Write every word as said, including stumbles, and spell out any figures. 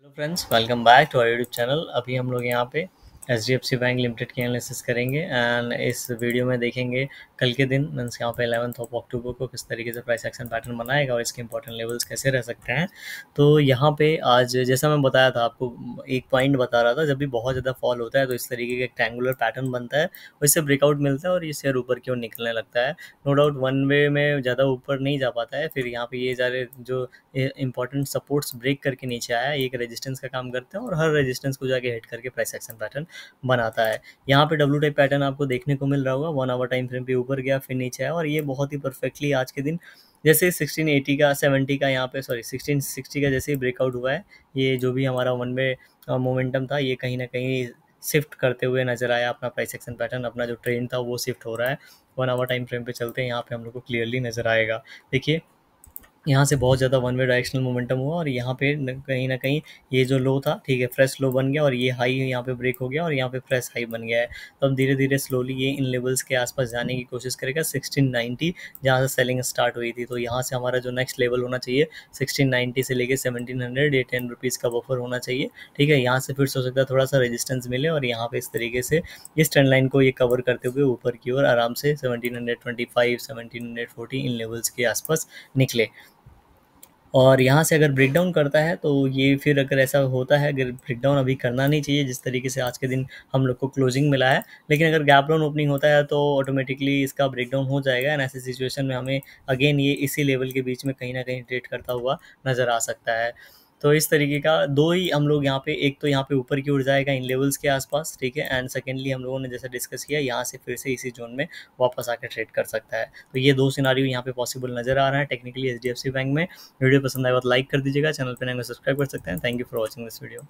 Hello friends, welcome back to our YouTube channel. अभी हम लोग यहाँ पे H D F C bank limited की एनालिसिस करेंगे एंड इस वीडियो में देखेंगे कल के दिन मीन्स यहाँ पे इलेवंथ ऑफ अक्टूबर को किस तरीके से प्राइस एक्शन पैटर्न बनाएगा और इसके इंपॉर्टेंट लेवल्स कैसे रह सकते हैं। तो यहाँ पे आज जैसा मैं बताया था आपको, एक पॉइंट बता रहा था, जब भी बहुत ज़्यादा फॉल होता है तो इस तरीके का एक ट्रैंगुलर पैटर्न बनता है, उससे ब्रेकआउट मिलता है और ये शेयर ऊपर की ओर निकलने लगता है। नो डाउट वन वे में ज़्यादा ऊपर नहीं जा पाता है, फिर यहाँ पे ये सारे जो इंपॉर्टेंट सपोर्ट्स ब्रेक करके नीचे आया, एक रेजिस्टेंस का काम करते हैं और हर रेजिस्टेंस को जाके हिट करके प्राइस एक्शन पैटर्न बनाता है। यहाँ पे डब्ल्यू टाइप पैटर्न आपको देखने को मिल रहा होगा, वन आवर टाइम फ्रेम पे ऊपर गया फिर नीचे आया और ये बहुत ही परफेक्टली आज के दिन जैसे सिक्सटीन एटी का सेवेंटी का यहाँ पे सॉरी सिक्सटीन सिक्सटी का जैसे ही ब्रेकआउट हुआ है, ये जो भी हमारा वन वे मोमेंटम था ये कहीं ना कहीं शिफ्ट करते हुए नजर आया। अपना प्राइस एक्शन पैटर्न, अपना जो ट्रेंड था वो शिफ्ट हो रहा है। वन आवर टाइम फ्रेम पे चलते हैं, यहाँ पे हम लोग को क्लियरली नजर आएगा। देखिए यहाँ से बहुत ज़्यादा वन वे डायरेक्शनल मोमेंटम हुआ और यहाँ पे न, कहीं ना कहीं ये जो लो था, ठीक है, फ्रेश लो बन गया और ये हाई यहाँ पे ब्रेक हो गया और यहाँ पे फ्रेश हाई बन गया है। तो अब धीरे धीरे स्लोली ये इन लेवल्स के आसपास जाने की कोशिश करेगा, सिक्सटीन नाइंटी जहाँ से सेलिंग स्टार्ट हुई थी। तो यहाँ से हमारा जो नेक्स्ट लेवल होना चाहिए सिक्सटीन नाइंटी से लेके सेवनटीन हंड्रेड, ये टेन रुपीज़ का बफर होना चाहिए। ठीक है, यहाँ से फिर से हो सकता है थोड़ा सा रेजिस्टेंस मिले और यहाँ पे इस तरीके से इस ट्रेंड लाइन को ये कवर करते हुए ऊपर की ओर आराम से seventeen hundred twenty five, seventeen hundred forty इन लेवल्स के आसपास निकले। और यहाँ से अगर ब्रेकडाउन करता है तो ये फिर अगर ऐसा होता है, अगर ब्रेकडाउन अभी करना नहीं चाहिए जिस तरीके से आज के दिन हम लोग को क्लोजिंग मिला है, लेकिन अगर गैप डाउन ओपनिंग होता है तो ऑटोमेटिकली इसका ब्रेकडाउन हो जाएगा एंड ऐसी सिचुएशन में हमें अगेन ये इसी लेवल के बीच में कहीं ना कहीं ट्रेड करता हुआ नज़र आ सकता है। तो इस तरीके का दो ही हम लोग यहाँ पे, एक तो यहाँ पे ऊपर की ओर जाएगा इन लेवल्स के आसपास, ठीक है, एंड सेकेंडली हम लोगों ने जैसा डिस्कस किया यहाँ से फिर से इसी जोन में वापस आकर ट्रेड कर सकता है। तो ये दो सिनारियो यहाँ पे पॉसिबल नजर आ रहा है technically H D F C bank में। वीडियो पसंद आए तो लाइक कर दीजिएगा, चैनल पर नए सब्सक्राइब कर सकते हैं। Thank you for watching this video.